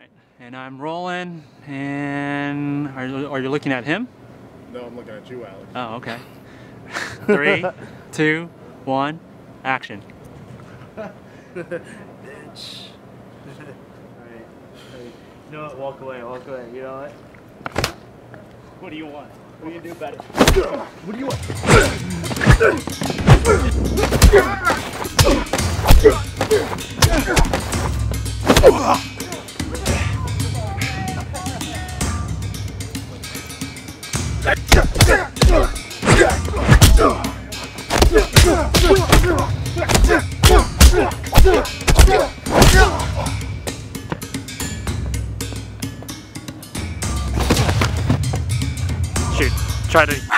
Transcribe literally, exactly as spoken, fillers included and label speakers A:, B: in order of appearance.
A: right, and I'm rolling, and are, are you looking at him?
B: No, I'm looking at you, Alex.
A: Oh, okay. Three, two, one, action.
C: Bitch. Alright. You know what? Walk away, walk away. You know what? What do you want? What do you do about it? What do you want?
A: Shoot. Try to